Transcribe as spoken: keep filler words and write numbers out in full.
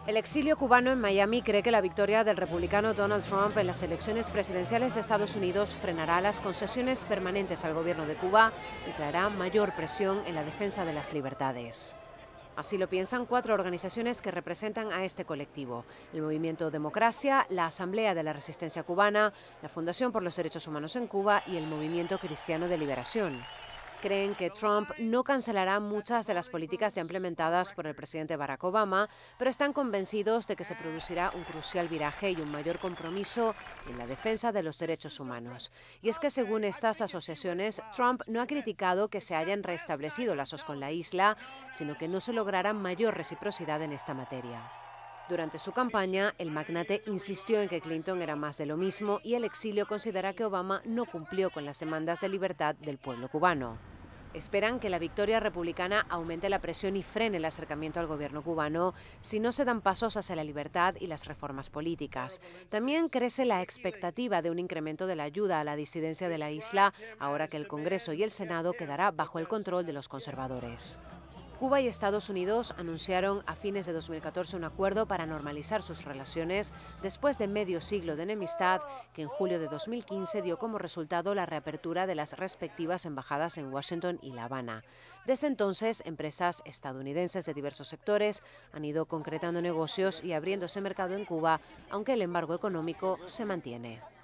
El exilio cubano en Miami cree que la victoria del republicano Donald Trump en las elecciones presidenciales de Estados Unidos frenará las concesiones permanentes al gobierno de Cuba y traerá mayor presión en la defensa de las libertades. Así lo piensan cuatro organizaciones que representan a este colectivo: el Movimiento Democracia, la Asamblea de la Resistencia Cubana, la Fundación por los Derechos Humanos en Cuba y el Movimiento Cristiano de Liberación. Creen que Trump no cancelará muchas de las políticas ya implementadas por el presidente Barack Obama, pero están convencidos de que se producirá un crucial viraje y un mayor compromiso en la defensa de los derechos humanos. Y es que, según estas asociaciones, Trump no ha criticado que se hayan restablecido lazos con la isla, sino que no se logrará mayor reciprocidad en esta materia. Durante su campaña, el magnate insistió en que Clinton era más de lo mismo y el exilio considera que Obama no cumplió con las demandas de libertad del pueblo cubano. Esperan que la victoria republicana aumente la presión y frene el acercamiento al gobierno cubano si no se dan pasos hacia la libertad y las reformas políticas. También crece la expectativa de un incremento de la ayuda a la disidencia de la isla, ahora que el Congreso y el Senado quedará bajo el control de los conservadores. Cuba y Estados Unidos anunciaron a fines de dos mil catorce un acuerdo para normalizar sus relaciones después de medio siglo de enemistad que en julio de dos mil quince dio como resultado la reapertura de las respectivas embajadas en Washington y La Habana. Desde entonces, empresas estadounidenses de diversos sectores han ido concretando negocios y abriéndose mercado en Cuba, aunque el embargo económico se mantiene.